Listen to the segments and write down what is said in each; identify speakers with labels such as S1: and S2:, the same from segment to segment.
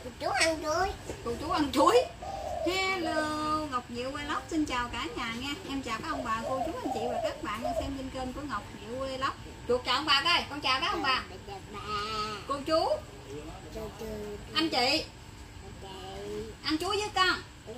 S1: Chú ăn chuối.
S2: Cô chú ăn chuối. Hello, Ngọc Diệu Vlog xin chào cả nhà nha. Em chào các ông bà, cô chú, anh chị và các bạn xem trên kênh của Ngọc Diệu Vlog. Chuột chào ông bà coi, con chào các ông bà. Cô chú, anh chị, ăn chuối với con.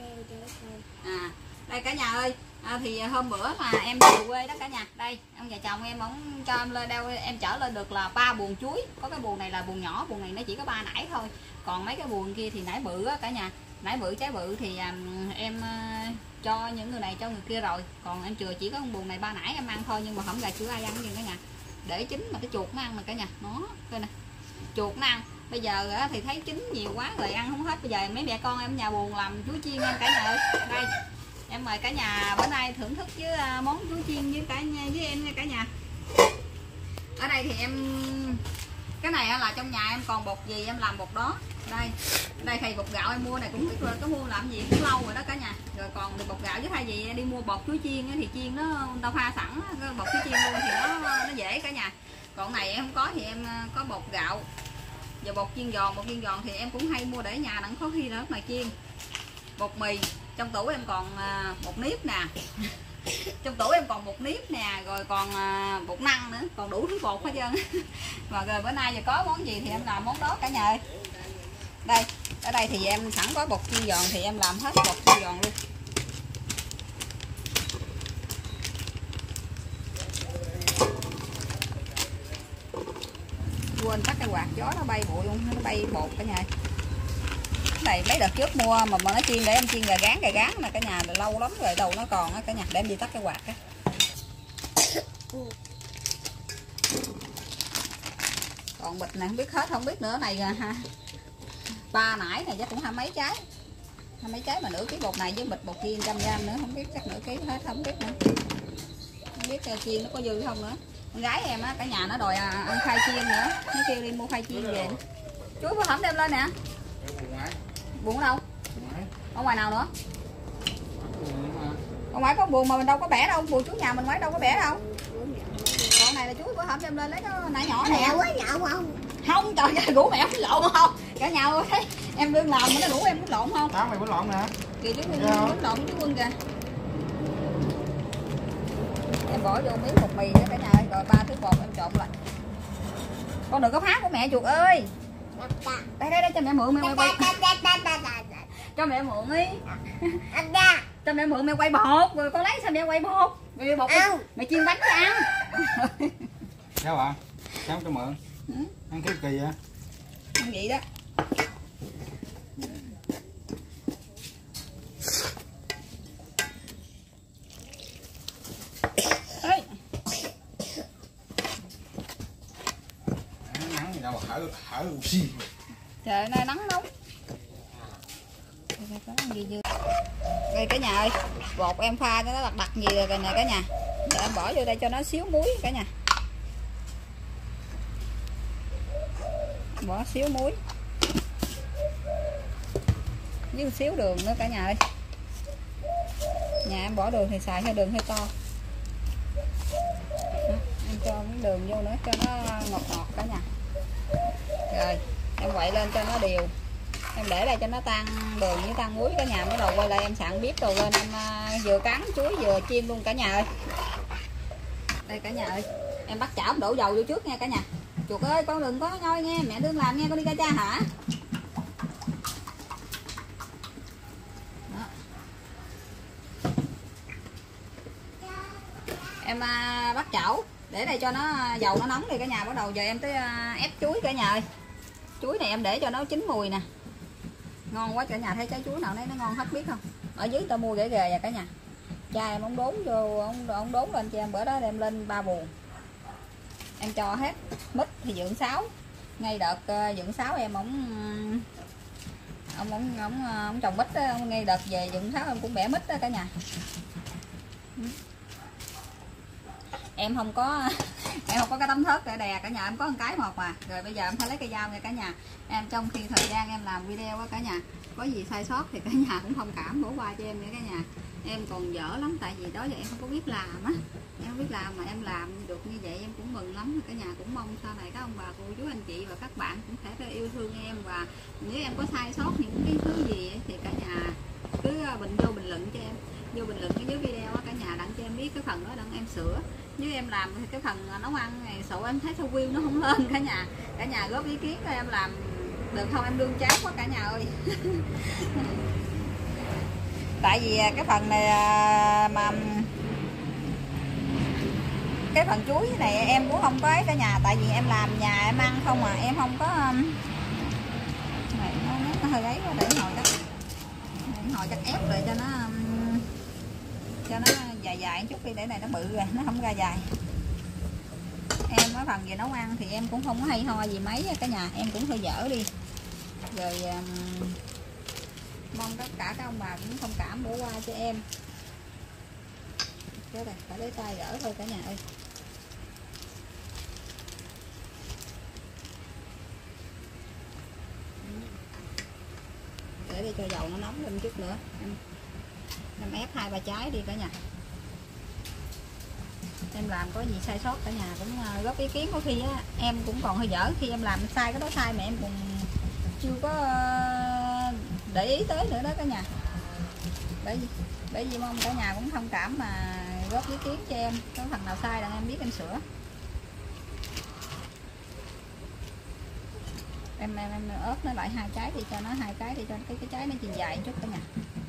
S2: Đây cả nhà ơi, thì hôm bữa mà em về quê đó cả nhà. Đây, ông già chồng em ổng cho em lên đâu, em chở lên được là 3 buồng chuối. Có cái buồng này là buồng nhỏ, buồng này nó chỉ có 3 nải thôi. Còn mấy cái buồng kia thì nải bự á cả nhà. Nải bự trái bự thì em cho những người này cho người kia rồi. Còn em chừa chỉ có buồng này 3 nải em ăn thôi, nhưng mà không gà chưa ai ăn gì cả nhà. Để chín mà cái chuột nó ăn mà cả nhà. Nó coi nè. Chuột nó ăn. Bây giờ thì thấy chín nhiều quá rồi ăn không hết. Bây giờ mấy mẹ con em nhà buồn làm chuối chiên em cả nhà ơi. Đây. Em mời cả nhà bữa nay thưởng thức với món chuối chiên với cả nhà, với em nha cả nhà. Ở đây thì em cái này là trong nhà em còn bột gì em làm bột đó. Đây thì bột gạo em mua này cũng biết rồi, có mua làm gì cũng lâu rồi đó cả nhà. Rồi còn bột gạo chứ thay vì đi mua bột chuối chiên thì chiên nó tao pha sẵn cái bột chuối chiên luôn thì nó dễ cả nhà. Còn này em không có thì em có bột gạo và bột chiên giòn thì em cũng hay mua để nhà đặng có khi là lúc này chiên. Bột mì trong tủ em còn bột nếp nè. Trong tủ em còn bột nếp nè, rồi còn bột năng nữa, còn đủ thứ bột hết trơn. Mà rồi bữa nay giờ có món gì thì em làm món đó cả nhà ơi. Đây, ở đây thì em sẵn có bột chiên giòn thì em làm hết bột chiên giòn luôn. Quên tắt cái quạt gió nó bay bụi luôn, nó bay bột cả nhà ơi. Này mấy đợt trước mua mà nó chiên để em chiên gà gán mà cả nhà, lâu lắm rồi đâu nó còn á cả nhà. Để em đi tắt cái quạt á. Còn bịch này không biết hết không biết nữa này ha. 3 nải này chắc cũng hai mấy trái mà nửa ký bột này với bịch bột chiên 100g nữa, không biết chắc nửa ký hết không biết nữa. Không biết chiên nó có dư không nữa. Con gái em á cả nhà nó đòi ăn khoai chiên nữa, nó kêu đi mua khoai chiên về. Chuối có hổm đem lên nè. Buồn ở đâu? Ở ngoài nào nữa? Ở ngoài có buồn mà mình đâu có bẻ đâu, buồn chuối nhà mình ngoài đâu có bẻ đâu. Còn này là chuối bữa hổm đem lên lấy nó nãy nhỏ nè.
S1: Mẹ nhậu không?
S2: Không, trời ơi, rủ mẹ quýnh lộn không? Cả nhà ơi, em đương làm mà nó rủ em quýnh lộn không?
S3: Tao mày quýnh lộn nè.
S2: Kìa chú quýnh lộn chú Quân kìa. Em bỏ vô miếng bột mì đó cả nhà ơi, rồi 3 thứ bột em trộn lại. Con đừng có phá của mẹ chuột ơi. Đây cho mẹ mượn mẹ quay. Cho mẹ mượn đi. Cho mẹ mượn mẹ quay bột, rồi con lấy sao mẹ quay bột. Rồi bột mẹ chiên bánh cho ăn.
S3: Sao ạ? Sao cho mượn? Ăn cái kỳ vậy?
S2: Ăn vậy đó.
S3: Nắng gì đâu hở xì.
S2: Trời ơi nắng nóng. Đây cả nhà ơi, bột em pha cho nó đặc gì rồi nè cả nhà. Để em bỏ vô đây cho nó xíu muối cả nhà. Bỏ xíu muối với một xíu đường nữa cả nhà ơi. Nhà em bỏ đường thì xài theo đường hơi to. Em cho miếng đường vô nữa cho nó ngọt cả nhà. Rồi em quậy lên cho nó đều. Em để đây cho nó tan đường với tan muối cả nhà. Bắt đầu quay lại em sạn bếp rồi lên em vừa cán chuối vừa chiên luôn cả nhà ơi. Đây cả nhà ơi, em bắt chảo đổ dầu vô trước nha cả nhà. Chuột ơi con đừng có ngồi nghe, mẹ đương làm nghe, con đi ca cha hả? Đó. Em bắt chảo để đây cho nó dầu nó nóng đi cả nhà. Bắt đầu giờ em tới ép chuối cả nhà ơi. Chuối này em để cho nó chín mùi nè. Ngon quá cả nhà, thấy trái chuối nào đấy nó ngon hết biết không? Ở dưới tao mua ghê ghê vậy cả nhà. Cha em ông đốn vô, ông đốn lên cho em bữa đó đem lên 3 buồng. Em cho hết. Mít thì dượng 6. Ngay đợt dượng 6 em ông trồng mít đó, ngay đợt về dượng 6 em cũng bẻ mít đó cả nhà. Em không có cái tấm thớt để đè cả nhà, em có một cái một mà. Rồi bây giờ em phải lấy cây dao nha cả nhà. Em trong khi thời gian em làm video á cả nhà, có gì sai sót thì cả nhà cũng thông cảm bỏ qua cho em nha cả nhà. em còn dở lắm, tại vì đó giờ em không có biết làm á, em không biết làm mà em làm được như vậy em cũng mừng lắm. Cả nhà cũng mong sau này các ông bà cô chú anh chị và các bạn cũng sẽ yêu thương em, và nếu em có sai sót những cái thứ gì ấy, thì cả nhà cứ vô bình luận cho em, vô bình luận cái dưới video á, cả nhà đặng cho em biết cái phần đó đặng em sửa. Nếu em làm cái phần nấu ăn này sợ em thấy sao view nó không lên, cả nhà góp ý kiến cho em làm được không, em đương chán quá cả nhà ơi. Tại vì cái phần này mà cái phần chuối này em cũng không có ấy cả nhà, tại vì em làm nhà em ăn không à, em không có này nó hơi ấy quá, để hồi chắc ép lại cho nó dài dài chút đi, để này nó bự rồi nó không ra dài. Em nói phần về nấu ăn thì em cũng không có hay ho gì mấy cả nhà, em cũng hơi dở đi rồi. Mong tất cả các ông bà cũng thông cảm bỏ qua cho em. Cái này phải lấy tay gỡ thôi cả nhà ơi. Để đi cho dầu nó nóng lên chút nữa. Em ép 2-3 trái đi cả nhà. Em làm có gì sai sót cả nhà cũng góp ý kiến, có khi á em cũng còn hơi dở, khi em làm sai cái đó sai mà em cũng chưa có để ý tới nữa đó cả nhà. Bởi vì mong cả nhà cũng thông cảm mà góp ý kiến cho em, có phần nào sai là em biết em sửa. Em ớt nó lại 2 trái đi, cho nó 2 cái đi, cho cái trái nó chiều dài chút cả nhà.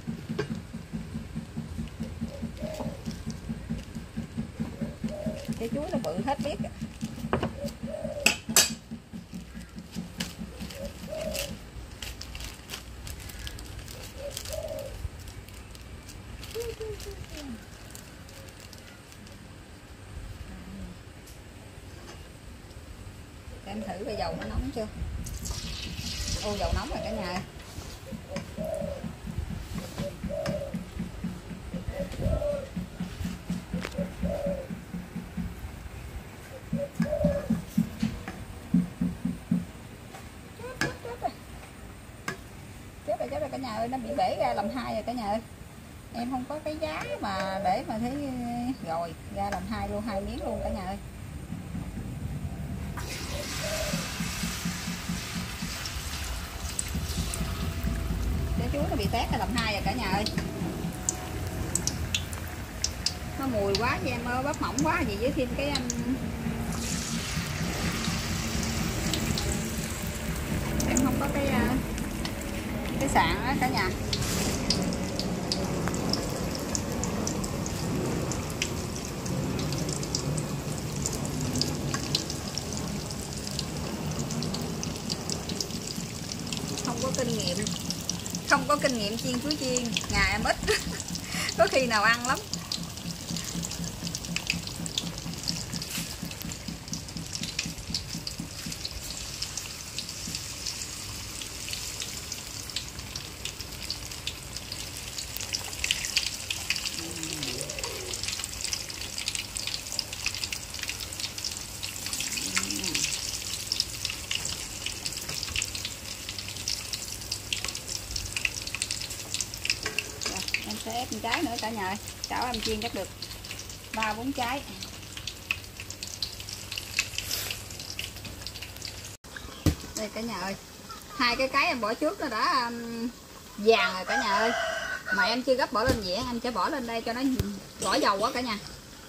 S2: Cái chuối nó bự hết biết. Em thử coi dầu nó nóng chưa. Ô dầu nóng rồi cả nhà ơi. Chết rồi cả nhà ơi, nó bị bể ra làm 2 rồi cả nhà ơi. Em không có cái giá mà để mà thấy rồi ra làm 2 luôn, 2 miếng luôn cả nhà ơi. Cái chuối nó bị tét ra làm 2 rồi cả nhà ơi. Nó mùi quá cho em ơi, bắp mỏng quá gì với thêm cái em không có cái sạn á cả nhà. Không có kinh nghiệm chiên chuối chiên, nhà em ít. Có khi nào ăn lắm. Sẽ ép một trái nữa cả nhà ơi. Chảo em chiên chắc được 3-4 trái. Đây cả nhà ơi, 2 cái em bỏ trước nó đã vàng rồi cả nhà ơi, mà em chưa gấp bỏ lên dĩa, em sẽ bỏ lên đây cho nó gỏi dầu quá cả nhà.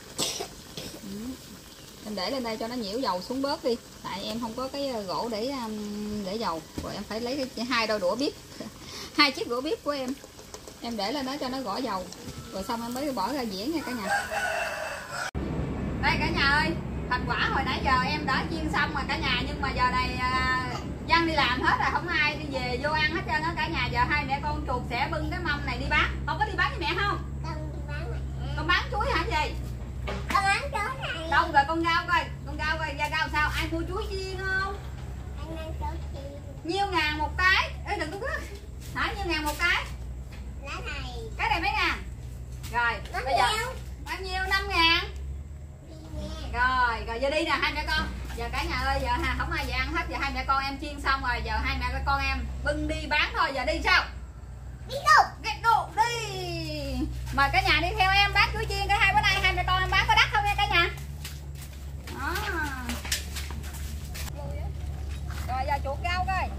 S2: Em để lên đây cho nó nhiễu dầu xuống bớt đi, tại em không có cái gỗ để dầu, rồi em phải lấy 2 đôi đũa bếp, 2 chiếc đũa bếp của em để lên đó cho nó gõ dầu, rồi xong em mới bỏ ra dĩa nha cả nhà. Đây cả nhà ơi, thành quả hồi nãy giờ em đã chiên xong rồi cả nhà, nhưng mà giờ này Văn đi làm hết rồi, không ai đi về vô ăn hết trơn á cả nhà. Giờ hai mẹ con chuột sẽ bưng cái mâm này đi bán. Con có đi bán với mẹ không? Con bán chuối hả gì?
S1: Con bán chuối này.
S2: Đâu rồi con rau coi, ra rau sao? Ai mua chuối chiên không?
S1: Anh ăn chuối chiên.
S2: Nhiêu ngàn một cái? Ê đừng có hả, nhiêu ngàn một cái? Cái này mấy ngàn? Rồi, bây giờ bao nhiêu? 5 ngàn. Rồi giờ đi nè hai mẹ con. Giờ cả nhà ơi, giờ không ai về ăn hết, giờ hai mẹ con em chiên xong rồi, giờ hai mẹ con em bưng đi bán thôi, giờ đi sao?
S1: Đi đâu?
S2: Get go, đi. Mời cả nhà đi theo em bán chuối chiên. Cái hai bữa nay hai mẹ con em bán có đắt không nha cả nhà. Đó. Rồi giờ chuột rau coi.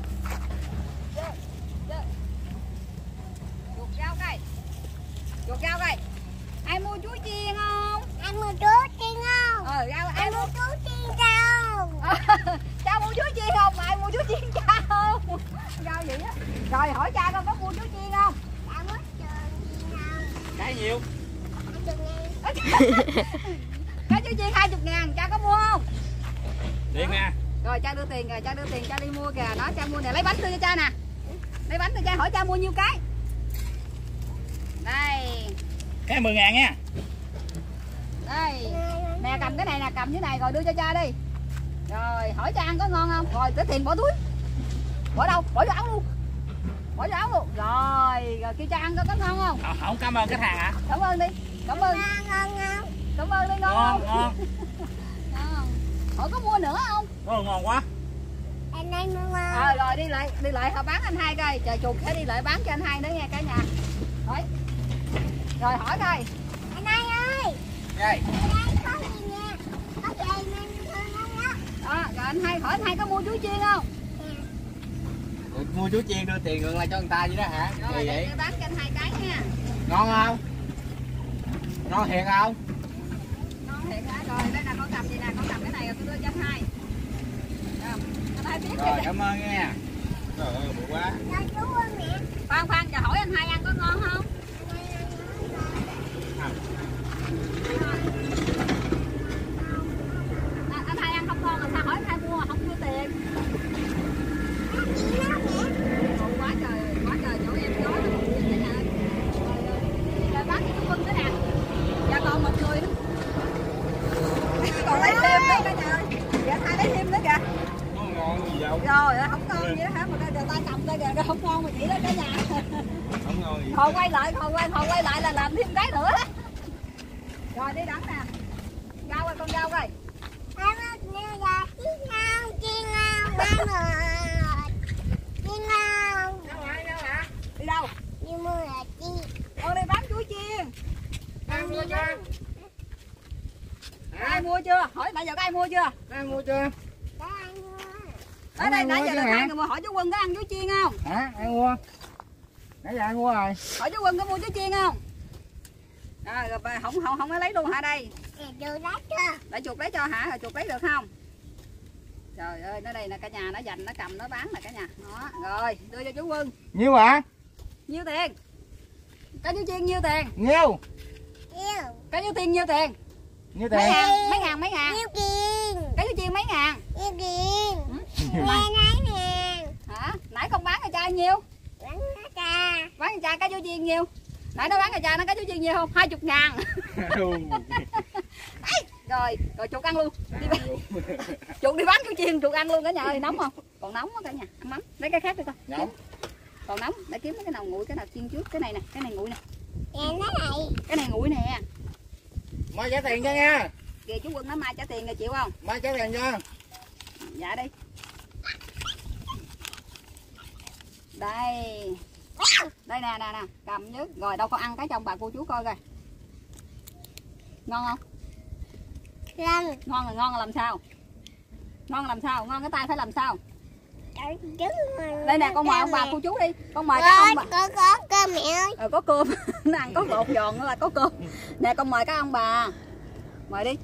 S2: Chuột rau coi. Chuột rau coi. Ai mua chuối chiên không?
S1: Ai mua chuối chiên không?
S2: Rau
S1: Ai mua chuối chiên không?
S2: Cha mua chuối chiên không? Ai mua chuối chiên cha không? Rau gì á? Rồi hỏi cha con có mua chuối chiên không?
S1: Cha mua chiên không?
S3: Cái nhiều.
S1: 20.000.
S2: Cái chuối chiên 20.000, cha có mua không?
S3: Điện nha.
S2: Rồi cha đưa tiền rồi, cha đưa tiền cha đi mua kìa. Đó cha mua nè, lấy bánh đưa cho cha nè. Lấy bánh cho cha, hỏi cha mua nhiêu cái. Đây.
S3: Cái 10.000 nha.
S2: Đây. Nè cầm cái này nè, cầm cái này rồi đưa cho cha đi. Rồi hỏi cha ăn có ngon không? Rồi tới tiền bỏ túi. Bỏ đâu? Bỏ vô áo luôn. Bỏ vô áo luôn. Rồi kêu cha ăn có ngon không?
S3: Không cảm ơn khách hàng hả?
S2: Cảm ơn đi. Cảm ơn.
S1: Ngon không?
S2: Cảm ơn đi, ngon
S3: Ngon
S2: không?
S3: ngon.
S2: Ngon. Hỏi có mua nữa không?
S3: Ngon quá.
S1: Anh đây mua ngon.
S2: Rồi đi lại họ bán anh hai coi. Trời chuột sẽ đi lại bán cho anh hai nữa nha cả nhà. Rồi hỏi coi.
S1: Anh đây ơi.
S3: Đây.
S1: Ở đây có gì nè? Có gì mình thương đó.
S2: Đó, rồi anh hai hỏi anh hai có mua chuối chiên không?
S3: Mua chuối chiên đưa tiền ngược lại cho người ta vậy đó hả?
S2: Rồi
S3: Gì
S2: để
S3: vậy?
S2: bán cho anh hai cái nha.
S3: Ngon không? Ngon thiệt không?
S2: Ngon thiệt hả? Rồi đây là con cầm gì nè, con cầm cái này rồi tôi đưa cho anh hai. Anh hai biết
S3: Rồi
S2: kìa.
S3: cảm ơn nha. Trời ơi bự quá.
S1: Cho chú ơi mẹ.
S2: Khoan giờ hỏi anh hai ăn có ngon không? Anh hai ăn không ngon rồi sao hỏi anh hai mua không đưa tiền? Còn quá trời chỗ em gió nó còn gì cả nhà ơi. Rồi bán cho chú Quân nữa nè. Dạ còn một người nữa. Còn lấy thêm nữa cả nhà ơi. Dạ hai lấy thêm nữa kìa.
S3: Ngon gì đâu.
S2: Rồi không ngon vậy đó hả? Mà đây tay cầm đây kìa, không ngon mà chỉ đó cả nhà.
S3: Không ngon gì.
S2: Hồi quay lại là làm thêm cái nữa đó. Rồi đi đắng nè. Rau ơi, con rau coi.
S1: Em là chiên ngon, chiên ngon, ba mệt. Chiên ngon.
S2: Đi đâu?
S1: Đi mua là chiên.
S2: Con đi bán chuối chiên.
S1: Ăn mua chưa?
S2: Ai mua chưa? Hỏi nãy giờ có ai mua chưa?
S3: Ai mua chưa?
S1: Có ai mua?
S2: Ở đây nãy giờ
S3: chứ
S2: là
S3: hả?
S2: hai người mua, hỏi chú Quân có ăn chuối chiên không?
S3: Hả? Ai mua? Nãy giờ ai mua rồi?
S2: Hỏi chú Quân có mua chuối chiên không? Rồi không có lấy luôn hả đây?
S1: Chú lấy chưa?
S2: Để chuột lấy cho hả? Rồi chuột lấy được không? Trời ơi, nó đây nè cả nhà, nó dành nó cầm nó bán nè cả nhà. Đó, rồi đưa cho chú Quân.
S3: Nhiêu hả?
S2: Nhiêu tiền? Cái chuối chiên nhiêu tiền?
S3: Nhiêu?
S1: Yêu.
S2: Cái chuối chiên nhiêu tiền?
S3: Nhiêu
S2: Mấy
S3: tiền?
S2: ngàn, mấy ngàn.
S1: Yêu kiên.
S2: Cái chuối chiên mấy ngàn?
S1: Yêu kiên.
S2: Mày-
S1: Nghe nói nè.
S2: Hả? Nãy con bán cho cha nhiêu?
S1: Bánh nó cha.
S2: Bán cho cha cái chuối chiên nhiêu? Nãy nó bán cho cha nó cái chuối chiên nhiêu không? 20.000. Rồi chuột ăn luôn. Chuột đi bán chuối chiên, chuột ăn luôn cả nhà ơi, nóng không? Còn nóng quá cả nhà, ăn nóng. Lấy cái khác đi con.
S3: Nóng.
S2: Còn nóng, để kiếm cái nào nguội, cái nào chiên trước. Cái này nè, cái này nguội nè.
S1: Nè nó này.
S2: Cái này nguội nè.
S3: Mai trả tiền cho nha.
S2: Kìa chú Quân nói mai trả tiền rồi chịu không?
S3: Mai trả tiền cho.
S2: Dạ đi. Đây. Đây nè, cầm nhớ. Rồi đâu con ăn cái trong bà cô chú coi coi. Ngon không? Ngon là làm sao? Ngon làm sao? Ngon cái tay phải làm sao? Đây nè, con mời ông bà cô chú đi. Con mời các ông bà.
S1: Có cơm mẹ ơi.
S2: Có cơm. Nó ăn có bột giòn nữa là có cơm. Nè con mời các ông bà. Mời đi.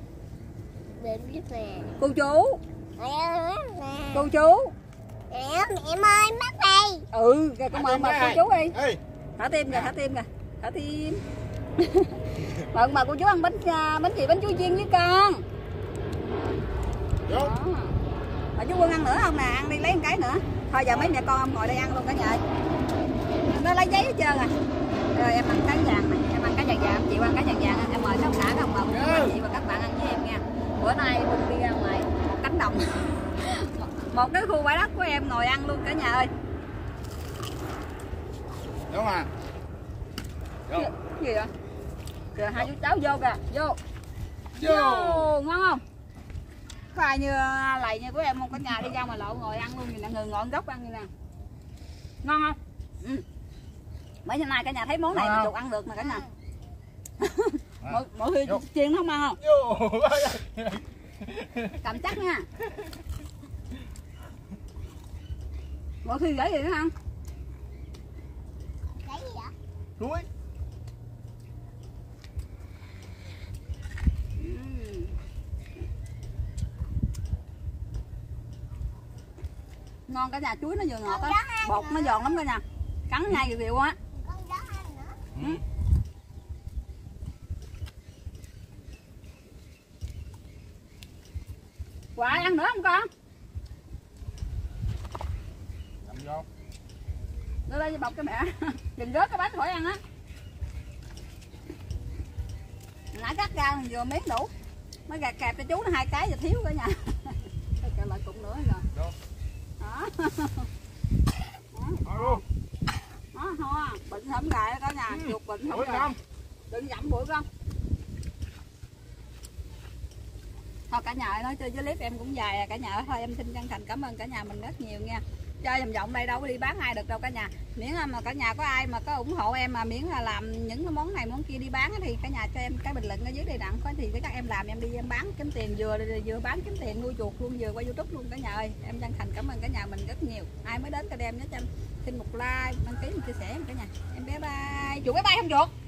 S2: Cô chú. Cô chú.
S1: Mẹ ơi bắt đây.
S2: Kìa con mời cô chú đi.
S3: Ê.
S2: Thả tim kìa, thả tim. Mời bà cô chú ăn bánh gì? Bánh chuối chiên với con.
S3: Vô.
S2: Mà chú Quân ăn nữa không nè? Ăn đi lấy một cái nữa. Thôi giờ mấy mẹ con ông ngồi đây ăn luôn cả nhà ơi. Nó lấy giấy hết trơn à. Rồi em ăn cái vàng này, em ăn cái vàng, chị ăn cái vàng. Em mời các xã các ông bà, các chị và các bạn ăn với em nha. Bữa nay Quân đi ra ngoài một cánh đồng. Một cái khu bãi đất của em ngồi ăn luôn cả nhà ơi.
S3: Đúng à. Vô.
S2: Cái gì vậy? Kìa hai chú cháu vô kìa, vô. Ngon không? Có ai như lầy như của em không? Cả nhà đi ra ngoài lộ ngồi ăn luôn, nè, người ngồi gốc ăn như nè. Ngon không? Mấy hôm nay cả nhà thấy món này mà chuột ăn được nè cả nhà. Mọi khi
S3: Vô.
S2: chiên nó không ăn không?
S3: Vô.
S2: Cầm chắc nha. Mọi khi gãy gì nữa không?
S1: Cái gì vậy?
S3: Chuối.
S2: Ngon cả nhà, chuối nó vừa ngọt á, bột nó giòn lắm cả nhà, cắn nhai đều đều á.
S1: Con đó ăn nữa.
S2: Quả ăn nữa không con?
S3: Cầm vô.
S2: Đưa đây bọc cho mẹ. Đừng rớt cái bánh khỏi ăn á. Nãy cắt ra vừa miếng đủ. Mới gạt kẹp cho chú nó 2 cái giờ thiếu cả nhà. Kẹp lại cục nữa rồi.
S3: Vô.
S2: Đó.
S3: Thôi luôn.
S2: Đó, hoa, bệnh không gài cả nhà, chuột bệnh không
S3: Bụi
S2: gài.
S3: không?
S2: Đừng dặm bụi con. Thôi cả nhà ơi, nói chơi với clip em cũng dài à cả nhà ơi. Thôi em xin chân thành cảm ơn cả nhà mình rất nhiều nha. Chơi vòng vòng đây đâu có đi bán ai được đâu cả nhà. Miễn mà cả nhà có ai mà có ủng hộ em mà miễn là làm những cái món này món kia đi bán thì cả nhà cho em cái bình luận ở dưới đây đặng có thì các em làm em đi em bán kiếm tiền, vừa bán kiếm tiền nuôi chuột luôn, vừa qua YouTube luôn cả nhà ơi. Em chân thành cảm ơn cả nhà mình rất nhiều. Ai mới đến kênh em nhớ cho em xin một like, đăng ký, một chia sẻ cả nhà. Em bye bye. Chuột bye bye không chuột?